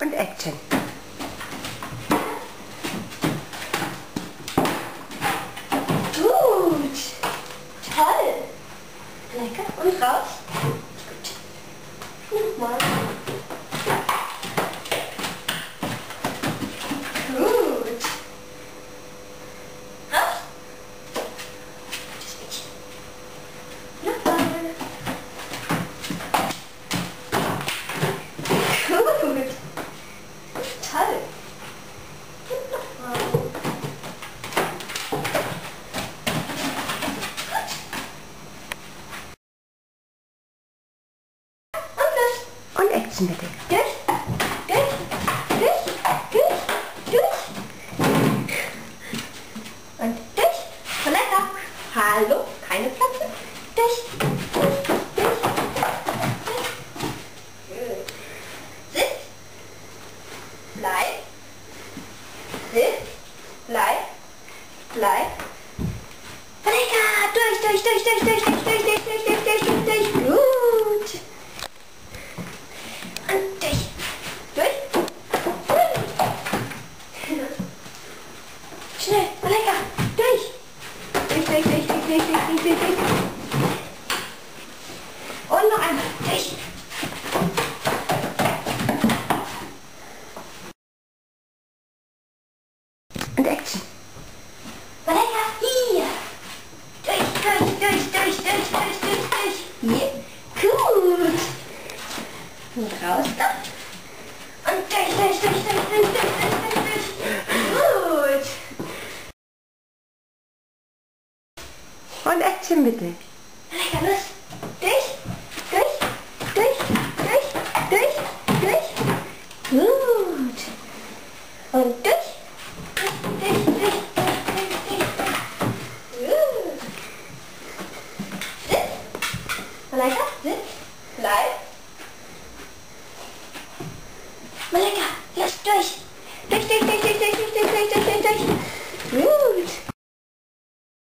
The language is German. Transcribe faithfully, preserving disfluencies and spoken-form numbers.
Und Action. Gut. Toll. Lecker. Und raus. Gut. Nochmal. Gut. Raus. Das Mädchen. Nochmal. Gut. Toll. Und nochmal. Und Action bitte. Durch, durch, durch, durch, durch. Und durch. Und lecker. Hallo, keine Pflanze. Durch, durch, durch, durch. Gut. Sitz. Bleib. Sitz. Bleib. Bleib. Lecker. Durch, durch, durch, durch, durch, durch, durch, durch, durch, durch, durch, durch. Gut. Und durch. Durch. Schnell. Lecker. Durch. Durch, durch, durch, durch, durch, durch, durch, durch. Und noch einmal. Durch. Und Action. Lecker. Hier. Durch, durch, durch, durch, durch, durch, durch, durch. Hier. Gut. Und raus da. Und durch, durch, durch, durch, durch, durch, durch, durch, durch. Gut. Und Action bitte. Lecker, los. Durch, durch, durch, durch, durch, durch. Gut. Und durch. Durch, durch, durch, durch, durch, durch. Gut. Sitz. Lecker, sitz. Bleib. Lecker, los, durch. Durch, durch, durch, durch, durch, durch, durch, durch, durch, durch. Gut.